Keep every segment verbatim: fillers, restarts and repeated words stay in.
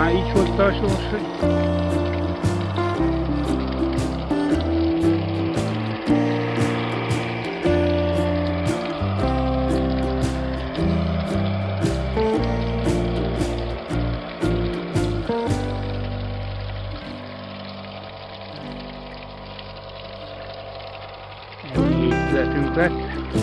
Már így hozta a sors, hogy... Ennyi épületünk lett.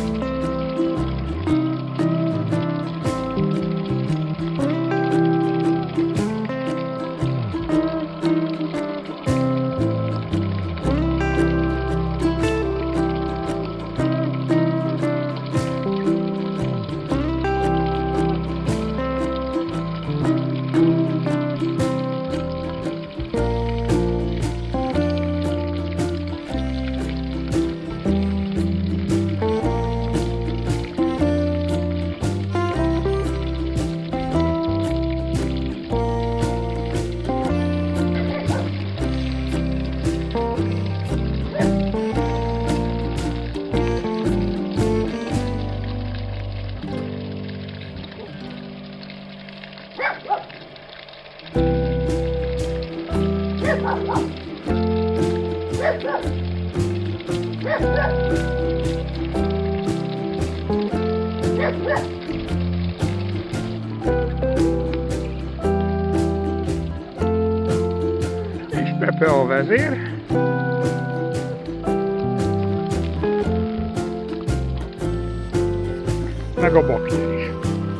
És Pepe a vezér. Meg a bakja is.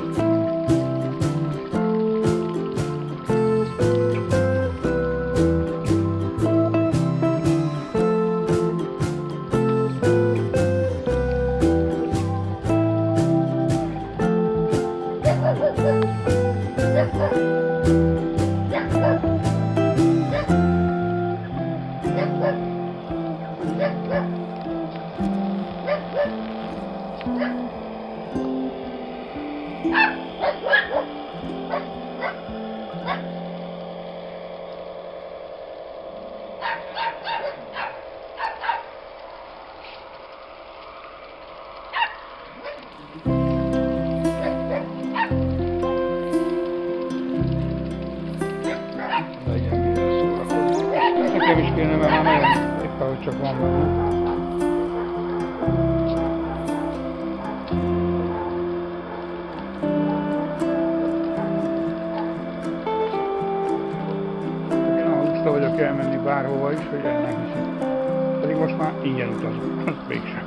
Nekem is kéne, mert már nagyon éppen, hogy csak van benne. Én arra lusta vagyok elmenni bárhova is, hogy el nem hiszem. Pedig most már ingyen utazunk, az mégsem.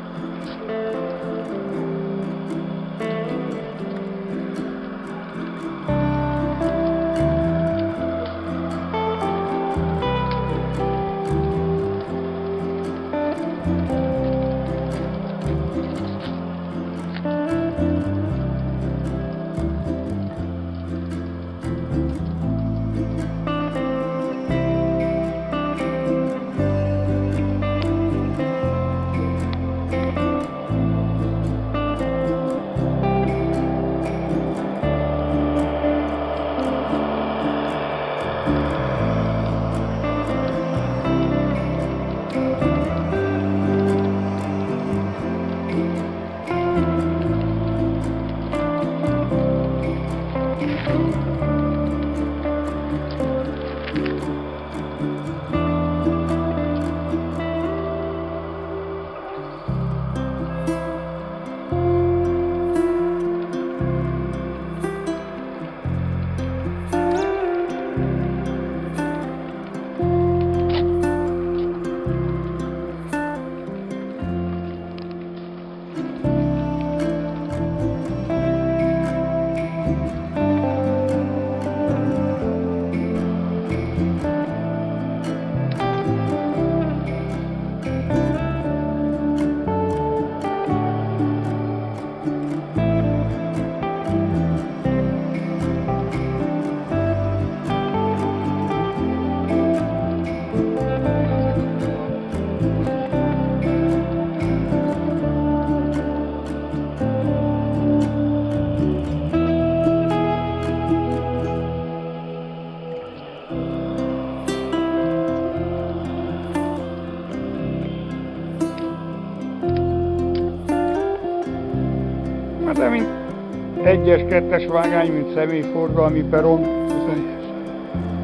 De mint egyes, kettes vágány, mint személyforgalmi peron, viszont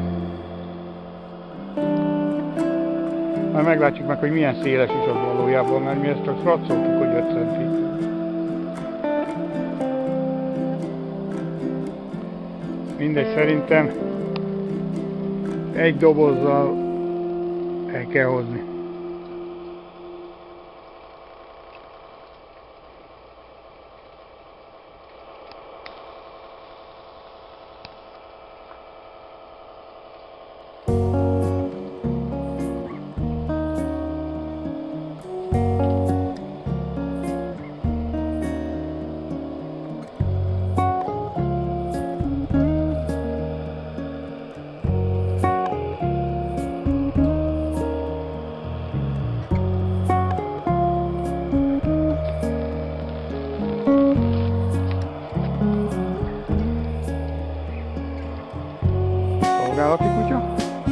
Majd meglátjuk meg, hogy milyen széles is az valójában, mert mi ezt csak szratszoltuk, hogy öt centi. Mindegy, szerintem egy dobozzal el kell hozni. Szolgálati kutya.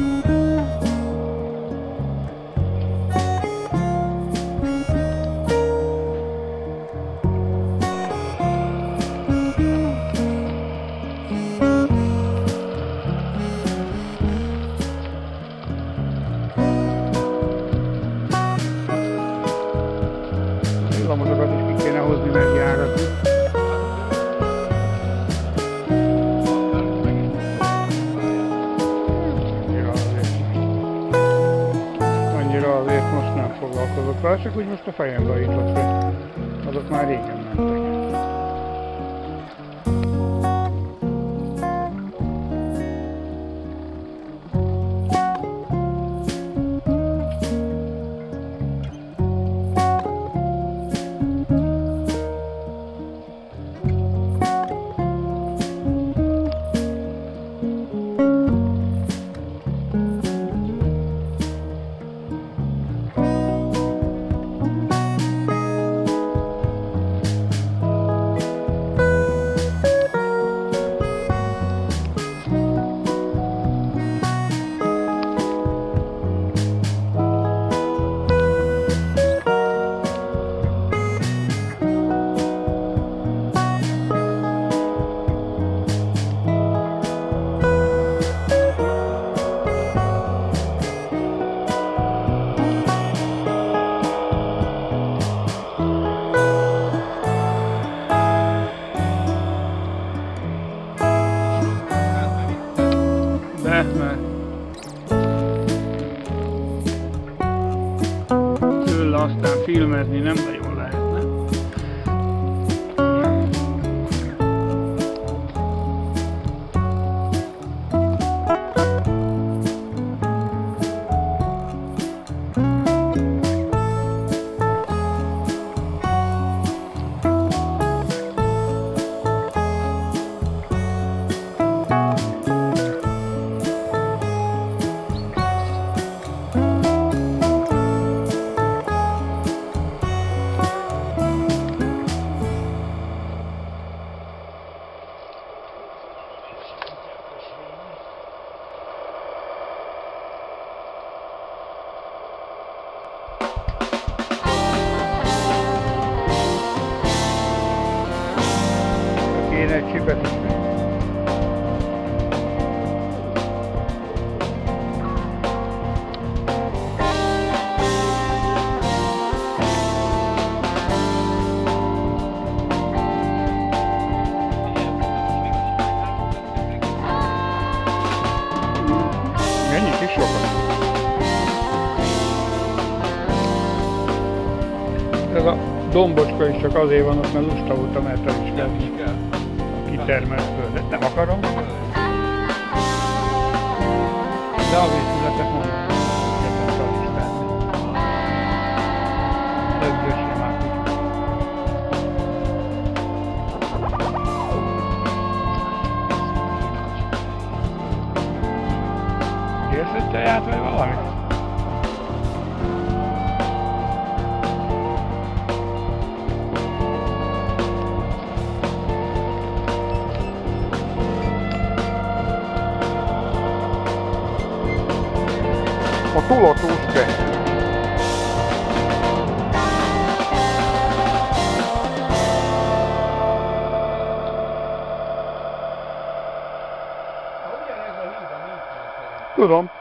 Villamosokat is ki kéne hozni, mert járatni. Azért most nem foglalkozok vele, csak úgy most a fejembe jutott, hogy azok már régen mentek. Mert tőle aztán filmezni nem nagyon lehetne. Kéne egy csipet is. Mennyit is sokat. Ez a dombocska is csak azért van ott, mert lusta voltam elteliskelni. Kitermelt földet. Nem akarom. De a vízületet mondom. Egyetem teliskelni. Lögdösre már kutya. Kérsz egy teját vagy valamit? A tulotuske. Tudom.